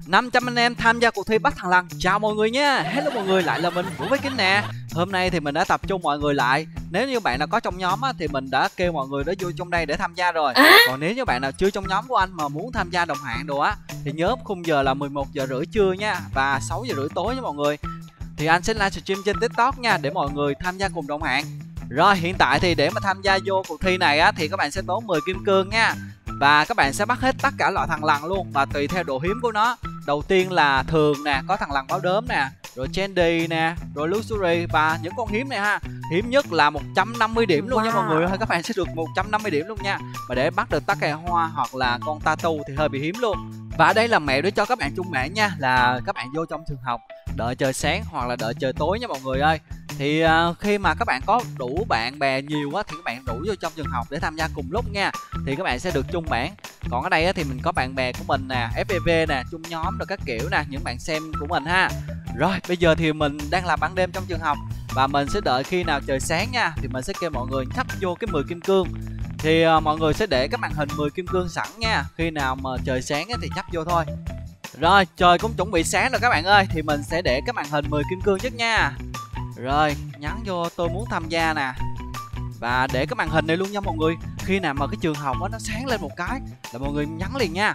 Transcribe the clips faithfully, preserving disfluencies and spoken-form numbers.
năm trăm anh em tham gia cuộc thi bắt thằng lằn. Chào mọi người nha. Hello mọi người, lại là mình Vũ với Kính nè. Hôm nay thì mình đã tập trung mọi người lại. Nếu như bạn nào có trong nhóm á, thì mình đã kêu mọi người đó vô trong đây để tham gia rồi. Còn nếu như bạn nào chưa trong nhóm của anh mà muốn tham gia đồng hạng đồ á, thì nhớ khung giờ là mười một giờ rưỡi trưa nha, và sáu giờ rưỡi tối nha mọi người. Thì anh sẽ livestream trên TikTok nha, để mọi người tham gia cùng đồng hạng. Rồi hiện tại thì để mà tham gia vô cuộc thi này á, thì các bạn sẽ tốn mười kim cương nha. Và các bạn sẽ bắt hết tất cả loại thằng lằn luôn, và tùy theo độ hiếm của nó. Đầu tiên là thường nè, có thằng lằn báo đốm nè, rồi Candy nè, rồi Luxury, và những con hiếm này ha. Hiếm nhất là một trăm năm mươi điểm luôn wow. nha mọi người ơi, các bạn sẽ được một trăm năm mươi điểm luôn nha. Và để bắt được tắc kè hoa hoặc là con Tatu thì hơi bị hiếm luôn. Và đây là mẹo để cho các bạn chung mạng nha, là các bạn vô trong trường học đợi trời sáng hoặc là đợi trời tối nha mọi người ơi. Thì uh, khi mà các bạn có đủ bạn bè nhiều á, thì các bạn đủ vô trong trường học để tham gia cùng lúc nha, thì các bạn sẽ được chung bảng. Còn ở đây á, thì mình có bạn bè của mình nè, ép pê vê nè, chung nhóm rồi các kiểu nè, những bạn xem của mình ha. Rồi bây giờ thì mình đang làm ban đêm trong trường học, và mình sẽ đợi khi nào trời sáng nha, thì mình sẽ kêu mọi người nhấp vô cái mười kim cương. Thì uh, mọi người sẽ để cái màn hình mười kim cương sẵn nha, khi nào mà trời sáng á, thì nhấp vô thôi. Rồi trời cũng chuẩn bị sáng rồi các bạn ơi, thì mình sẽ để cái màn hình mười kim cương trước nha. Rồi nhắn vô tôi muốn tham gia nè, và để cái màn hình này luôn nha mọi người. Khi nào mà cái trường học đó, nó sáng lên một cái là mọi người nhắn liền nha.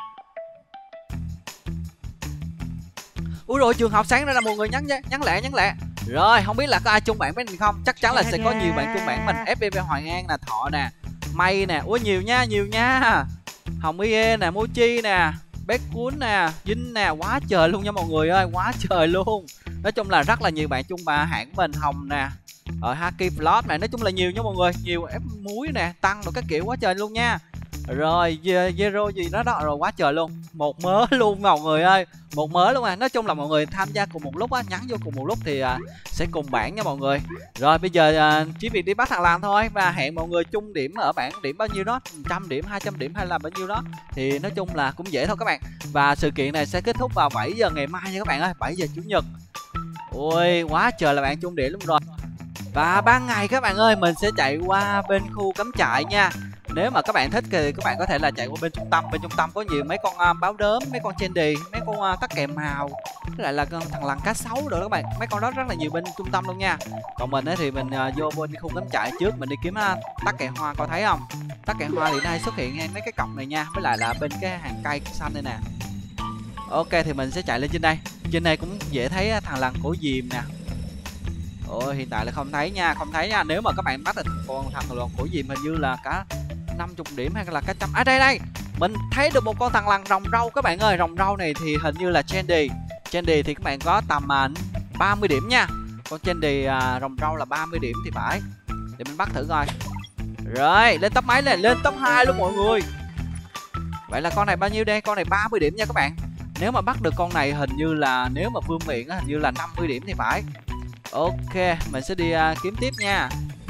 Ui rồi trường học sáng ra là mọi người nhắn nhắn lẹ nhắn lẹ. Rồi không biết là có ai chung bạn với mình không? Chắc chắn là sẽ có nhiều bạn chung bạn mình. ép pê vê Hoàng An nè, Thọ nè, May nè. Ui nhiều nha, nhiều nha. Hồng Ie nè, Mochi nè, Bé Cuốn nè, Vinh nè, quá trời luôn nha mọi người ơi, quá trời luôn. Nói chung là rất là nhiều bạn chung bà hãng mình, Hồng nè, ở Haki Vlog này, nói chung là nhiều nha mọi người, nhiều ép muối nè, tăng rồi các kiểu quá trời luôn nha. Rồi Zero gì đó đó, rồi quá trời luôn, một mớ luôn mọi người ơi, một mớ luôn à. Nói chung là mọi người tham gia cùng một lúc á, nhắn vô cùng một lúc thì à, sẽ cùng bảng nha mọi người. Rồi bây giờ à, chỉ việc đi bắt thằng lằn thôi, và hẹn mọi người chung điểm ở bảng điểm bao nhiêu đó, một trăm điểm, hai trăm điểm hay là bao nhiêu đó, thì nói chung là cũng dễ thôi các bạn. Và sự kiện này sẽ kết thúc vào bảy giờ ngày mai nha các bạn ơi, bảy giờ chủ nhật. Ôi quá trời là bạn chung điểm luôn rồi. Và ban ngày các bạn ơi, mình sẽ chạy qua bên khu cắm trại nha. Nếu mà các bạn thích thì các bạn có thể là chạy qua bên trung tâm. Bên trung tâm có nhiều mấy con uh, báo đốm, mấy con Candy, mấy con uh, tắc kè màu, với lại là con thằng lằn cá sấu rồi đó các bạn. Mấy con đó rất là nhiều bên trung tâm luôn nha. Còn mình ấy thì mình uh, vô bên khu cắm trại trước, mình đi kiếm uh, tắc kè hoa, coi thấy không? Tắc kè hoa thì nó hay xuất hiện ngay mấy cái cọc này nha, với lại là bên cái hàng cây xanh đây nè. Ok thì mình sẽ chạy lên trên đây. Trên đây cũng dễ thấy thằng lằn cổ diềm nè. Ôi hiện tại là không thấy nha, không thấy nha. Nếu mà các bạn bắt được con thằng lằn cổ diềm hình như là cả năm mươi điểm hay là cả trăm. À đây đây, mình thấy được một con thằng lằn rồng râu các bạn ơi. Rồng râu này thì hình như là Candy. Candy thì các bạn có tầm uh, ba mươi điểm nha. Con Candy uh, rồng râu là ba mươi điểm thì phải. Để mình bắt thử coi. Rồi lên top mấy lên, lên top hai luôn mọi người. Vậy là con này bao nhiêu đây? Con này ba mươi điểm nha các bạn. Nếu mà bắt được con này hình như là, nếu mà vương miện á, hình như là năm mươi điểm thì phải. Ok, mình sẽ đi uh, kiếm tiếp nha.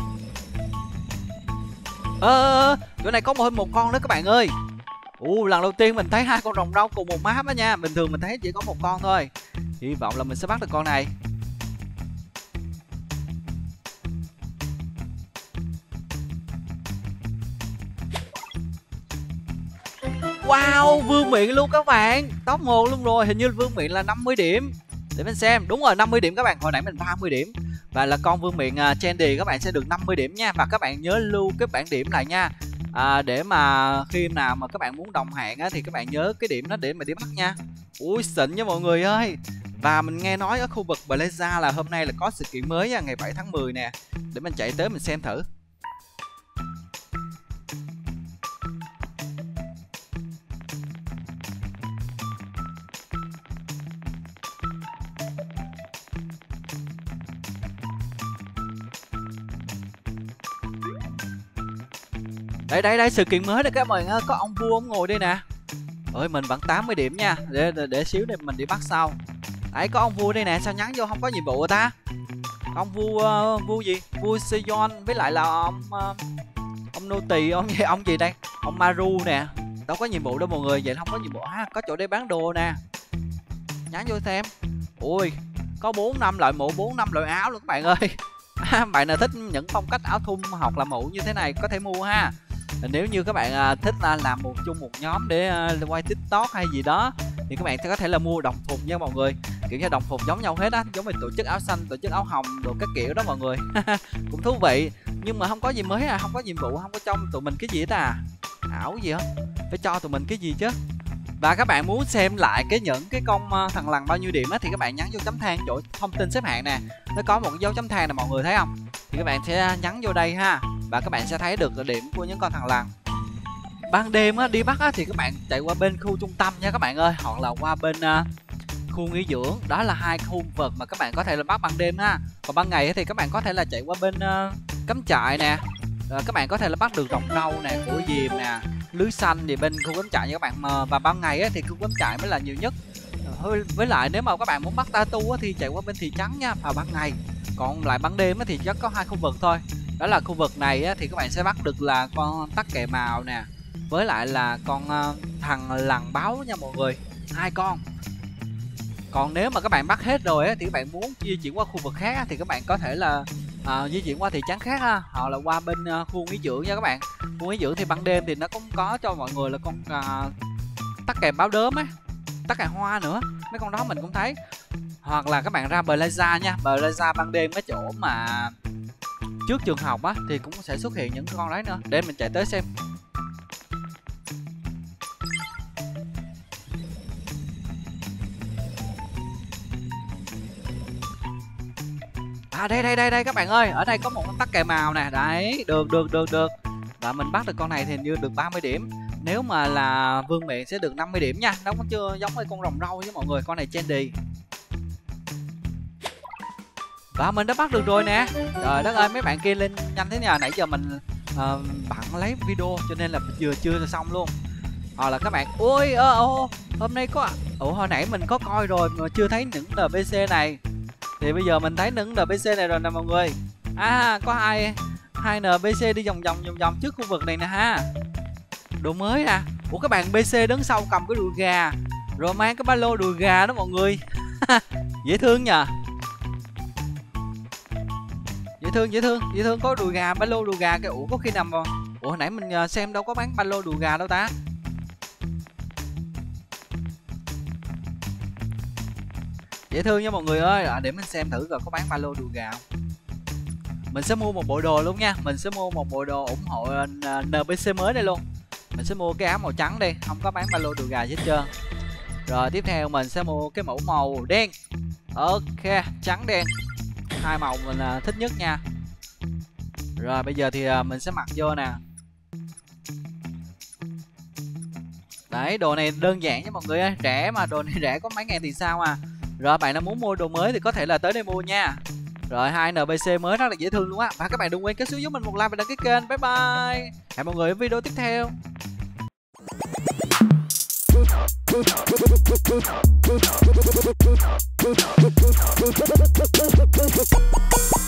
Ơ, à, chỗ này có một một con nữa các bạn ơi. Ồ, lần đầu tiên mình thấy hai con rồng râu cùng một map đó nha. Bình thường mình thấy chỉ có một con thôi. Hy vọng là mình sẽ bắt được con này. Wow, vương miện luôn các bạn. Top một luôn rồi, hình như vương miện là năm mươi điểm. Để mình xem, đúng rồi năm mươi điểm các bạn, hồi nãy mình ba mươi điểm. Và là con vương miện uh, Candy các bạn sẽ được năm mươi điểm nha. Và các bạn nhớ lưu cái bảng điểm lại nha, à, để mà khi nào mà các bạn muốn đồng hạng á, thì các bạn nhớ cái điểm đó để mà đi bắt nha. Ui xịn nha mọi người ơi. Và mình nghe nói ở khu vực Plaza là hôm nay là có sự kiện mới nha, ngày bảy tháng mười nè. Để mình chạy tới mình xem thử. Đây đây đây, sự kiện mới đây các bạn ơi, có ông vua ông ngồi đây nè. Ơi mình vẫn tám mươi điểm nha, để để, để xíu để mình đi bắt sau. Đấy có ông vua đây nè, sao nhắn vô không có nhiệm vụ ta? Ông vua uh, vua gì? Vua Sejon với lại là ông uh, ông nô tỳ, ông gì ông gì đây? Ông Maru nè. Đâu có nhiệm vụ đâu mọi người, vậy không có nhiệm vụ. À, có chỗ để bán đồ nè. Nhắn vô xem. Ui, có bốn năm loại mũ, bốn năm loại áo luôn các bạn ơi. À, bạn nào thích những phong cách áo thun hoặc là mũ như thế này có thể mua ha. Nếu như các bạn à, thích à, làm một chung một nhóm để à, quay TikTok hay gì đó, thì các bạn sẽ có thể là mua đồng phục nha mọi người, kiểu như đồng phục giống nhau hết á, giống như tổ chức áo xanh, tổ chức áo hồng đồ các kiểu đó mọi người. Cũng thú vị, nhưng mà không có gì mới à, không có nhiệm vụ, không có cho tụi mình cái gì hết à, ảo gì hết, phải cho tụi mình cái gì chứ. Và các bạn muốn xem lại cái những cái con uh, thằng lằn bao nhiêu điểm á thì các bạn nhấn vô chấm than chỗ thông tin xếp hạng nè, nó có một cái dấu chấm than nè mọi người thấy không, thì các bạn sẽ nhấn vô đây ha, và các bạn sẽ thấy được điểm của những con thằng lằn. Ban đêm á, đi bắt á, thì các bạn chạy qua bên khu trung tâm nha các bạn ơi, hoặc là qua bên uh, khu nghỉ dưỡng, đó là hai khu vực mà các bạn có thể là bắt ban đêm ha. Còn ban ngày thì các bạn có thể là chạy qua bên uh, cắm trại nè, rồi các bạn có thể là bắt được rồng râu nè, của diềm nè, lưới xanh thì bên khu cắm trại nha các bạn. Mà và ban ngày á, thì khu cắm trại mới là nhiều nhất. Với lại nếu mà các bạn muốn bắt tatu á, thì chạy qua bên thị trấn nha vào ban ngày. Còn lại ban đêm á, thì chắc có hai khu vực thôi. Đó là khu vực này á, thì các bạn sẽ bắt được là con tắc kè màu nè, với lại là con uh, thằng lằn báo nha mọi người, hai con. Còn nếu mà các bạn bắt hết rồi á, thì các bạn muốn di chuyển qua khu vực khác á, thì các bạn có thể là uh, di chuyển qua thị trấn khác ha, hoặc là qua bên uh, khu nghỉ dưỡng nha các bạn. Khu nghỉ dưỡng thì ban đêm thì nó cũng có cho mọi người là con uh, tắc kè báo đốm ấy, tắc kè hoa nữa, mấy con đó mình cũng thấy. Hoặc là các bạn ra Plaza nha, Plaza ban đêm cái chỗ mà trước trường học á thì cũng sẽ xuất hiện những con đấy nữa. Để mình chạy tới xem. À đây đây đây đây các bạn ơi, ở đây có một con tắc kè màu nè, đấy, được được được được. Và mình bắt được con này thì như được ba mươi điểm. Nếu mà là vương miện sẽ được năm mươi điểm nha. Nó cũng chưa giống với con rồng râu với mọi người, con này trendy. Và mình đã bắt được rồi nè. Trời đất ơi, mấy bạn kia lên nhanh thế nào, nãy giờ mình uh, bận lấy video cho nên là vừa chưa xong luôn. Hoặc là các bạn, ôi ơ ô hôm nay có, ủa hồi nãy mình có coi rồi mà chưa thấy những en pê xê này. Thì bây giờ mình thấy những en pê xê này rồi nè mọi người. À có hai hai en pê xê đi vòng vòng vòng vòng trước khu vực này nè ha. Đồ mới à. Ủa các bạn pê xê đứng sau cầm cái đùi gà, rồi mang cái ba lô đùi gà đó mọi người. Dễ thương nhờ. Dễ thương dễ thương dễ thương, có đùi gà, ba lô đùi gà cái. Ủa có khi nào mà, ủa hồi nãy mình xem đâu có bán ba lô đùi gà đâu ta. Dễ thương nha mọi người ơi. À, để mình xem thử coi có bán ba lô đùi gà không. Mình sẽ mua một bộ đồ luôn nha. Mình sẽ mua một bộ đồ ủng hộ en pê xê mới đây luôn. Mình sẽ mua cái áo màu trắng đi, không có bán ba lô đùi gà gì hết trơn. Rồi tiếp theo mình sẽ mua cái mẫu màu đen. Ok, trắng đen, hai màu mình thích nhất nha. Rồi bây giờ thì mình sẽ mặc vô nè. Đấy, đồ này đơn giản nha mọi người ơi, rẻ mà, đồ này rẻ có mấy ngàn thì sao à. Rồi bạn nào muốn mua đồ mới thì có thể là tới đây mua nha. Rồi hai en pê xê mới rất là dễ thương luôn á. Và các bạn đừng quên kéo xuống giúp mình một like và đăng ký kênh. Bye bye. Hẹn mọi người ở video tiếp theo.